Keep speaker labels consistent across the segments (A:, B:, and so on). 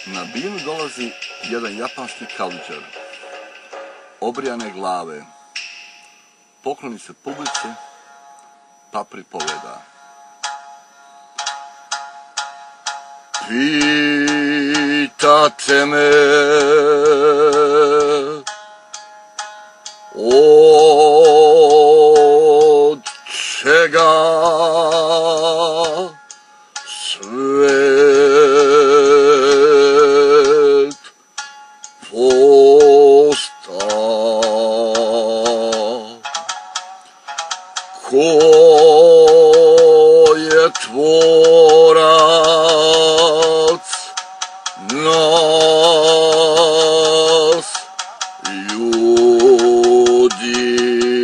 A: Na binu dolazi jedan japanski kaluđer, obrijane glave, pokloni se publici, pa pripoveda. Pitate me od čega svet posta, ko je tvorac nas ljudi,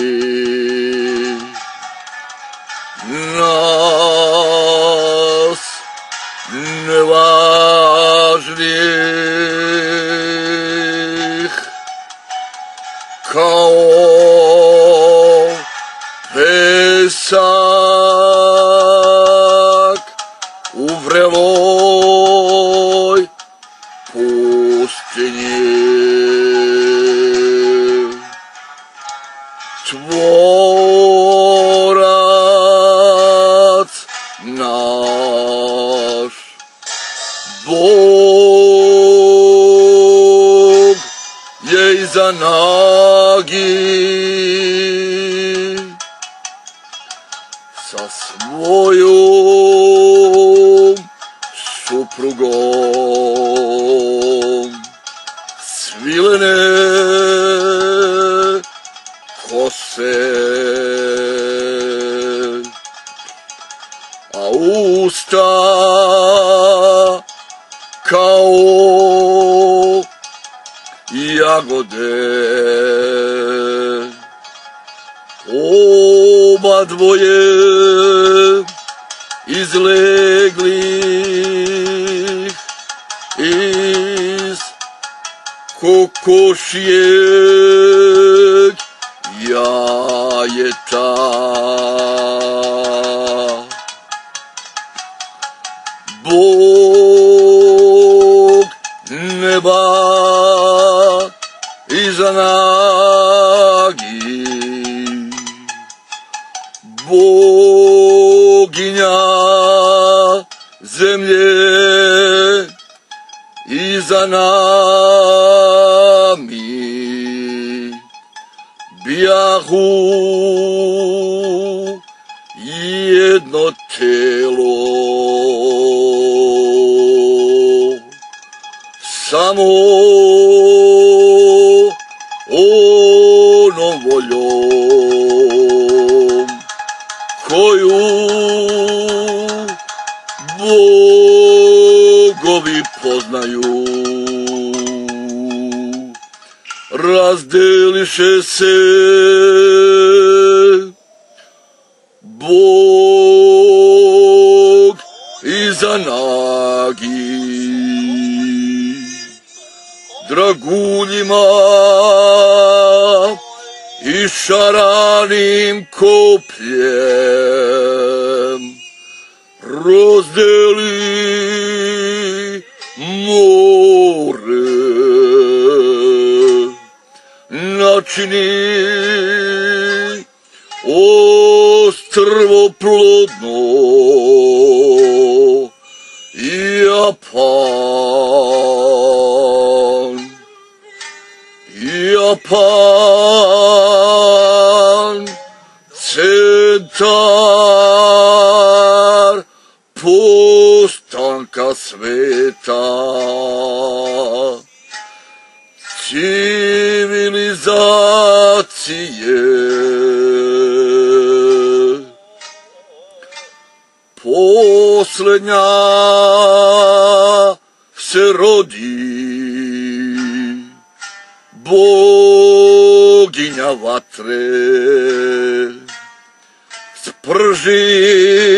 A: nas nevažnih, kao pesak u vreloj pustinji. Tvorac naš, Bog je iza nagi, sa svojom suprugom svilene kose, a usta kao jagode. Oba dvoje izleglih iz kokošijeg jajeta. Bog neba iza nagi, boginja zemlje iza nami, bijahu jedno telo, samo onom voljom koju bogovi poznaju. Razdeliše se Bog iza nagi, draguljima i šaranim kopljem razdeli more, načini ostrvo plodno Japan, centar postanka sveta, civilizacije, posljednja se rodi, boginja vatre, sprži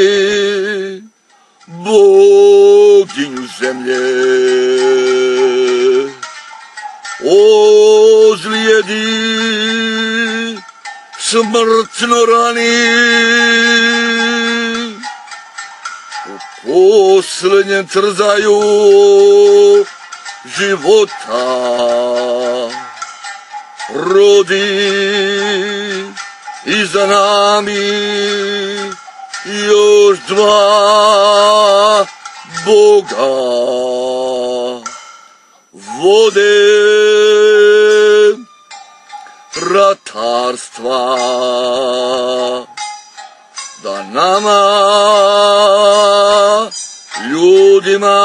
A: boginju zemlje, ozlijedi, smrtno rani, u posljednjem trzaju života rodi i za nami još dva Boga vode ratarstva da nama ljudima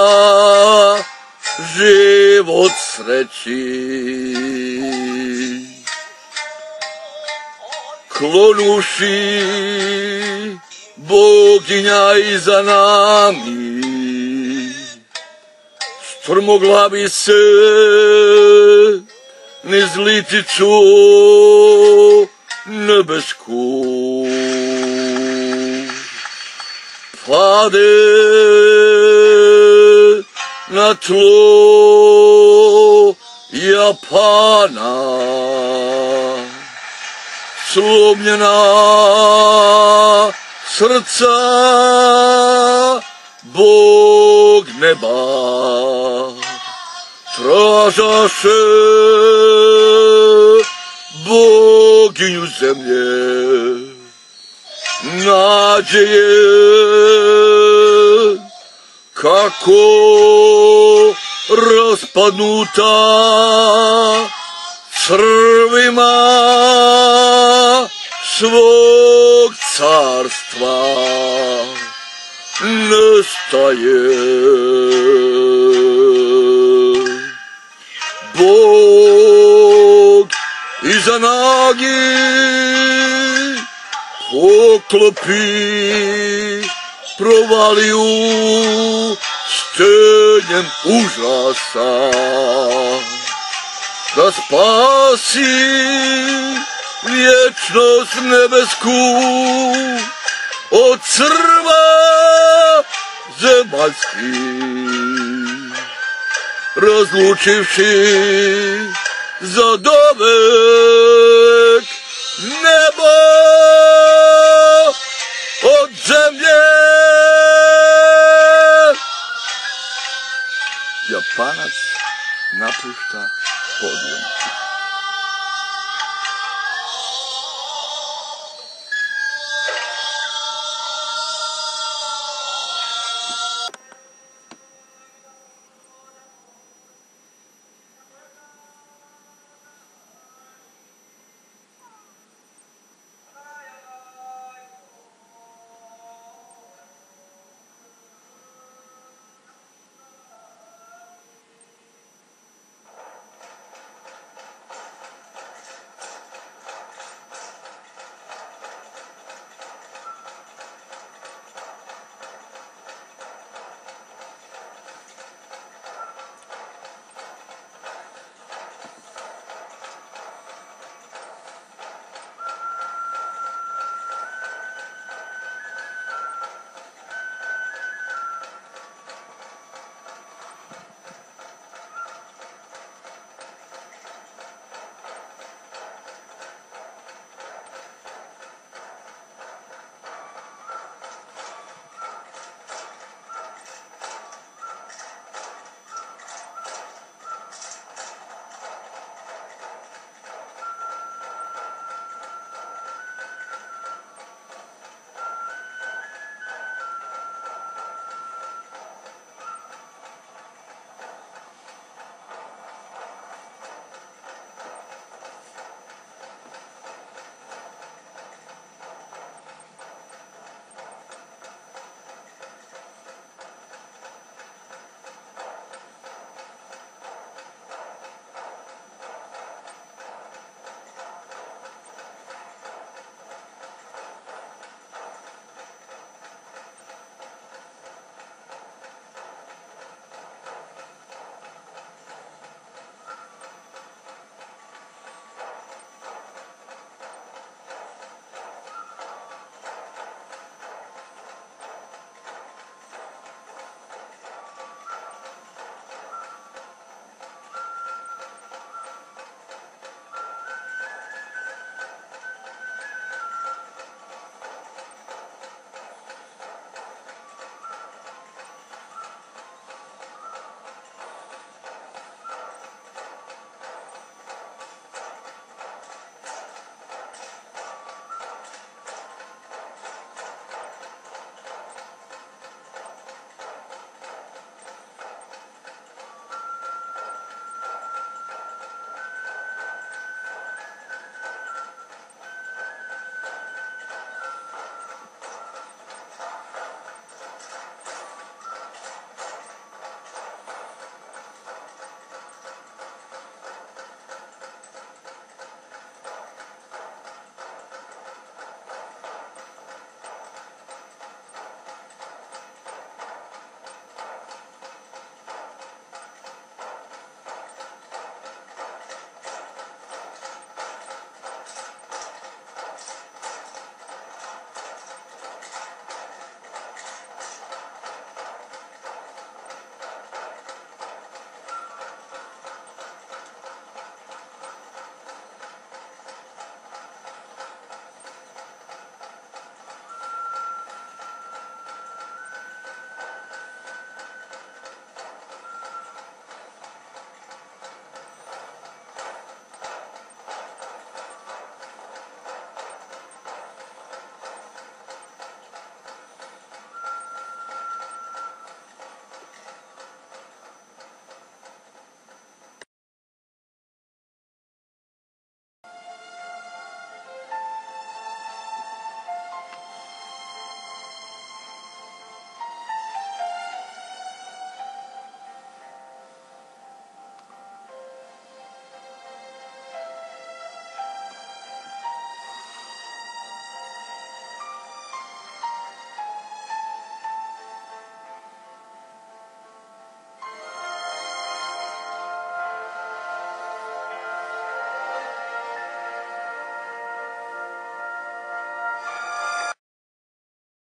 A: život sreći klonuši boginja iza nami strmoglavi se niz liticu nebesku pade na tlo Japana slomljena srca Bog neba tražaše boginju zemlje nađe je kako raspadnuta crvima svog carstva nestaje. Bog iza nagi poklopi provaliju stenjem užasa da spasi vječnost nebesku od crva zemaljskih razlučivši za dovek nebo od zemlje. Japanac napušta podijum.